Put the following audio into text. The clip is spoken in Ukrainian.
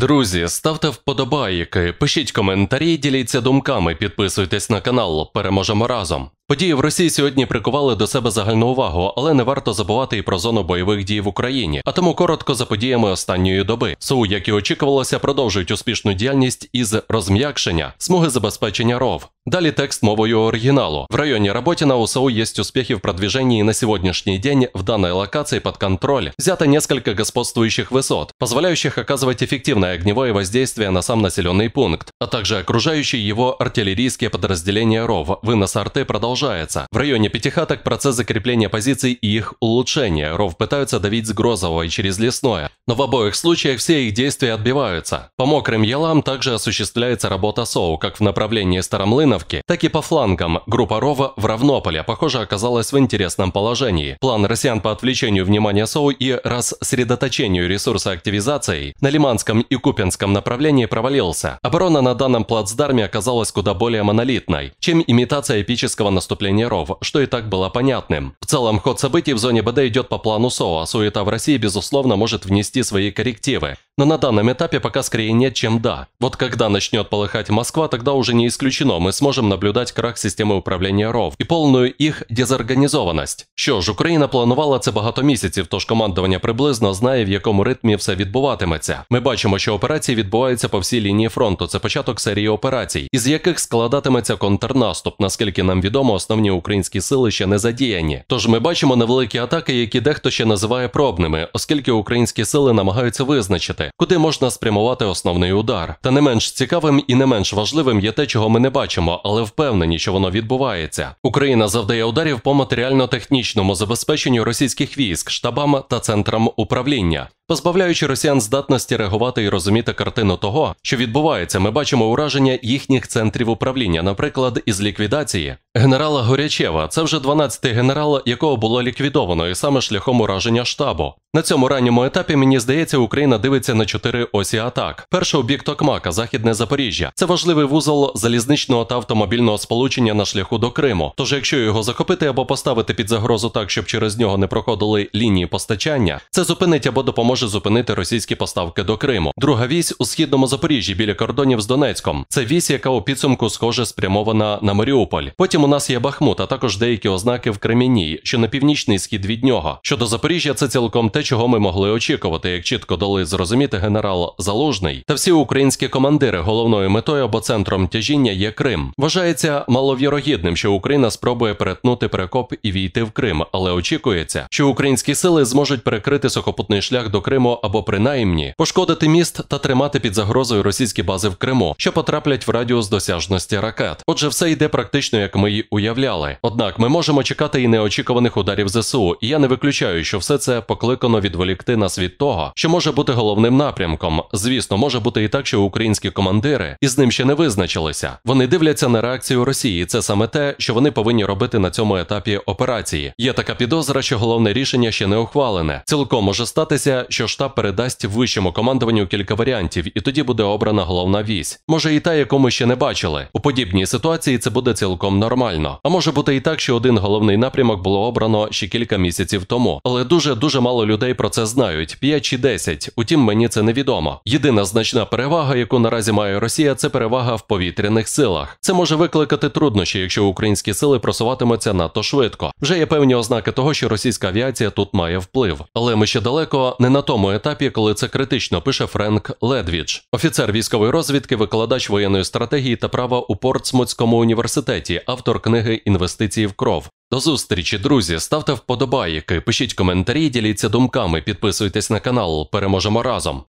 Друзі, ставте вподобайки, пишіть коментарі, діліться думками, підписуйтесь на канал, переможемо разом. Події в Росії сьогодні прикували до себе загальну увагу, але не варто забувати і про зону бойових дій в Україні. А тому коротко за подіями останньої доби. СУ, як і очікувалося, продовжують успішну діяльність із розм'якшення смуги забезпечення РОВ. Далі текст мовою оригиналу. В районе Работина у САУ есть успехи в продвижении, и на сегодняшний день в данной локации под контроль взято несколько господствующих высот, позволяющих оказывать эффективное огневое воздействие на сам населенный пункт, а также окружающие его артиллерийские подразделения РОВ. Вынос арты продолжается. В районе Пятихаток процесс закрепления позиций и их улучшения. РОВ пытаются давить с Грозового и через Лесное, но в обоих случаях все их действия отбиваются. По мокрым ялам также осуществляется работа СОУ, как в направлении Старомлына, так и по флангам. Группа РОВ в Равнополе, похоже, оказалась в интересном положении. План россиян по отвлечению внимания СОУ и рассредоточению ресурса активизации на Лиманском и Купянском направлении провалился. Оборона на данном плацдарме оказалась куда более монолитной, чем имитация эпического наступления РОВ, что и так было понятным. В целом, ход событий в зоне БД идет по плану СОУ, а суета в России, безусловно, может внести свои коррективы. Но на данном этапе пока скорее нет, чем да. Вот когда начнет полыхать Москва, тогда уже не исключено, мы сможем наблюдать крах системи управління РОВ і повну їх дезорганізованість. Що ж, Україна планувала це багато місяців, тож командування приблизно знає, в якому ритмі все відбуватиметься. Ми бачимо, що операції відбуваються по всій лінії фронту, це початок серії операцій, із яких складатиметься контрнаступ. Наскільки нам відомо, основні українські сили ще не задіяні. Тож ми бачимо невеликі атаки, які дехто ще називає пробними, оскільки українські сили намагаються визначити, куди можна спрямувати основний удар. Та не менш цікавим і не менш важливим є те, чого ми не бачимо, але впевнені, що воно відбувається. Україна завдає ударів по матеріально-технічному забезпеченню російських військ, штабам та центрам управління. Позбавляючи росіян здатності реагувати і розуміти картину того, що відбувається, ми бачимо ураження їхніх центрів управління, наприклад, із ліквідації генерала Горячева. Це вже 12-й генерал, якого було ліквідовано, і саме шляхом ураження штабу. На цьому ранньому етапі, мені здається, Україна дивиться на 4 осі атак. Перша у бік Токмака, Західне Запоріжжя. Це важливий вузол залізничного та автомобільного сполучення на шляху до Криму. Тож якщо його захопити або поставити під загрозу так, щоб через нього не проходили лінії постачання, це зупинить або допоможе зупинити російські поставки до Криму. Друга вісь у Східному Запоріжжі, біля кордонів з Донецьком. Це вісь, яка у підсумку схоже спрямована на Маріуполь. Потім у нас є Бахмут, а також деякі ознаки в Кремінній, що на північний схід від нього. Щодо Запоріжжя, це цілком те, чого ми могли очікувати, як чітко дали зрозуміти генерал Залужний та всі українські командири. Головною метою або центром тяжіння є Крим. Вважається маловірогідним, що Україна спробує перетнути перекоп і війти в Крим, але очікується, що українські сили зможуть перекрити сухопутний шлях до Криму або принаймні пошкодити міст та тримати під загрозою російські бази в Криму, що потраплять в радіус досяжності ракет. Отже, все йде практично, як ми й уявляли. Однак ми можемо чекати і неочікуваних ударів ЗСУ, і я не виключаю, що все це покликано відволікти нас від того, що може бути головним напрямком. Звісно, може бути і так, що українські командири із ним ще не визначилися. Вони дивляться на реакцію Росії, це саме те, що вони повинні робити на цьому етапі операції. Є така підозра, що головне рішення ще не ухвалене. Цілком може статися, що штаб передасть вищому командуванню кілька варіантів, і тоді буде обрана головна вісь. Може і та, яку ми ще не бачили. У подібній ситуації це буде цілком нормально. А може бути і так, що один головний напрямок було обрано ще кілька місяців тому. Але дуже мало людей про це знають, 5 чи 10, утім мені це невідомо. Єдина значна перевага, яку наразі має Росія, це перевага в повітряних силах. Це може викликати труднощі, якщо українські сили просуватимуться надто швидко. Вже є певні ознаки того, що російська авіація тут має вплив. Але ми ще далеко не на тому етапі, коли це критично, пише Френк Ледвідж, офіцер військової розвідки, викладач воєнної стратегії та права у Портсмутському університеті, автор книги «Інвестиції в кров». До зустрічі, друзі, ставте вподобайки, пишіть коментарі, діліться думками, підписуйтесь на канал, переможемо разом.